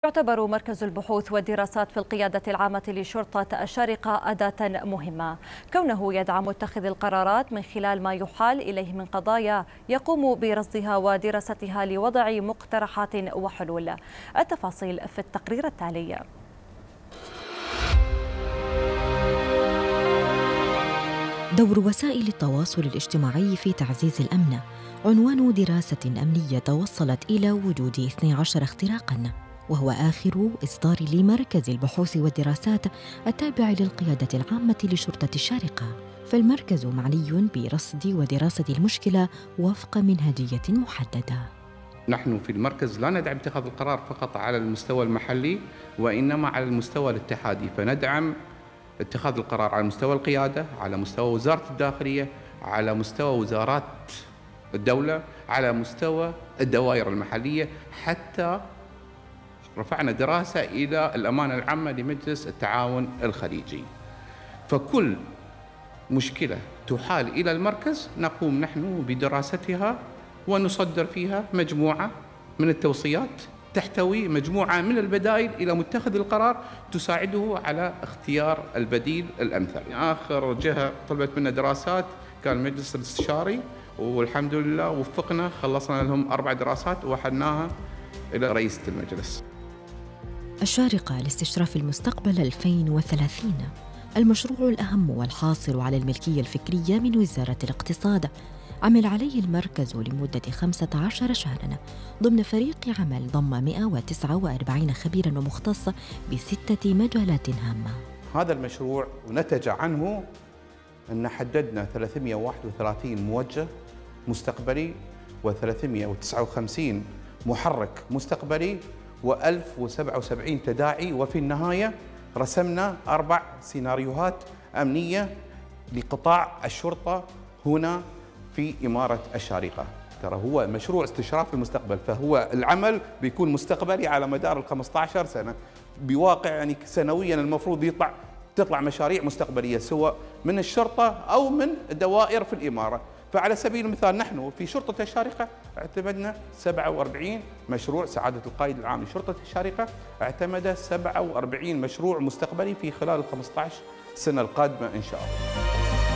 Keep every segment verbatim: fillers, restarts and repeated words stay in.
يعتبر مركز البحوث والدراسات في القيادة العامة لشرطة الشارقة أداة مهمة، كونه يدعم متخذ القرارات من خلال ما يحال إليه من قضايا يقوم برصدها ودراستها لوضع مقترحات وحلول. التفاصيل في التقرير التالي. دور وسائل التواصل الاجتماعي في تعزيز الأمن عنوان دراسة أمنية توصلت إلى وجود اثني عشر اختراقاً، وهو آخر إصدار لمركز البحوث والدراسات التابع للقيادة العامة لشرطة الشارقة. فالمركز معني برصد ودراسة المشكلة وفق منهجية محددة. نحن في المركز لا ندعم اتخاذ القرار فقط على المستوى المحلي، وإنما على المستوى الاتحادي، فندعم اتخاذ القرار على مستوى القيادة، على مستوى وزارة الداخلية، على مستوى وزارات الدولة، على مستوى الدوائر المحلية، حتى رفعنا دراسة إلى الأمانة العامة لمجلس التعاون الخليجي. فكل مشكلة تحال إلى المركز نقوم نحن بدراستها ونصدر فيها مجموعة من التوصيات تحتوي مجموعة من البدائل إلى متخذ القرار تساعده على اختيار البديل الأمثل. آخر جهة طلبت منا دراسات كان المجلس الاستشاري، والحمد لله وفقنا، خلصنا لهم أربع دراسات ووحدناها إلى رئيسة المجلس. الشارقة لاستشراف المستقبل ألفين وثلاثين، المشروع الأهم والحاصل على الملكية الفكرية من وزارة الاقتصاد، عمل عليه المركز لمدة خمسة عشر شهراً ضمن فريق عمل ضم مئة وتسعة وأربعين خبيراً ومختص بستة مجالات هامة. هذا المشروع نتج عنه أن حددنا ثلاثمئة وواحد وثلاثين موجه مستقبلي وثلاثمئة وتسعة وخمسين محرك مستقبلي وألف وسبعة وسبعين تداعي، وفي النهاية رسمنا أربع سيناريوهات أمنية لقطاع الشرطة هنا في إمارة الشارقة. ترى هو مشروع استشراف المستقبل، فهو العمل بيكون مستقبلي على مدار ال خمسة عشر سنة، بواقع يعني سنويا المفروض يطلع تطلع مشاريع مستقبلية سواء من الشرطة أو من الدوائر في الإمارة. فعلى سبيل المثال نحن في شرطة الشارقة اعتمدنا سبعة وأربعين مشروع، سعادة القائد العام لشرطة الشارقة اعتمد سبعة وأربعين مشروع مستقبلي في خلال ال خمسة عشر سنة القادمة إن شاء الله.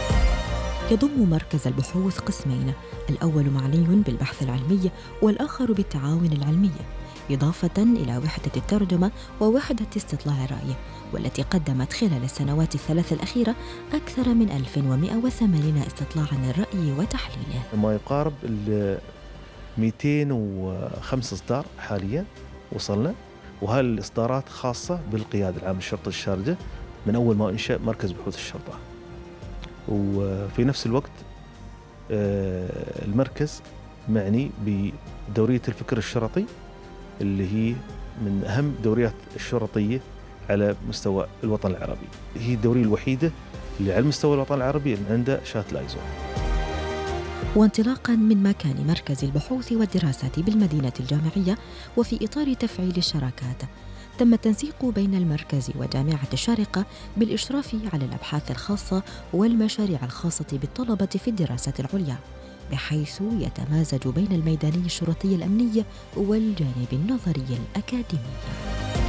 يضم مركز البحوث قسمين، الأول معني بالبحث العلمي والآخر بالتعاون العلمي، إضافة إلى وحدة الترجمة ووحدة استطلاع الرأي، والتي قدمت خلال السنوات الثلاث الأخيرة أكثر من ألف ومئة وثمانين استطلاعاً للرأي وتحليله. ما يقارب ال مئتين وخمسة إصدار حالياً وصلنا، وهذه الإصدارات خاصة بالقيادة العامة لشرطة الشارقة من أول ما انشأ مركز بحوث الشرطة. وفي نفس الوقت المركز معني بدورية الفكر الشرطي اللي هي من أهم دوريات الشرطية على مستوى الوطن العربي. هي الدورية الوحيدة اللي على مستوى الوطن العربي اللي عندها شهادة الآيزو. وانطلاقاً من مكان مركز البحوث والدراسات بالمدينة الجامعية، وفي إطار تفعيل الشراكات، تم التنسيق بين المركز وجامعة الشارقة بالإشراف على الأبحاث الخاصة والمشاريع الخاصة بالطلبة في الدراسات العليا، بحيث يتمازج بين الميداني الشرطي الأمني والجانب النظري الأكاديمي.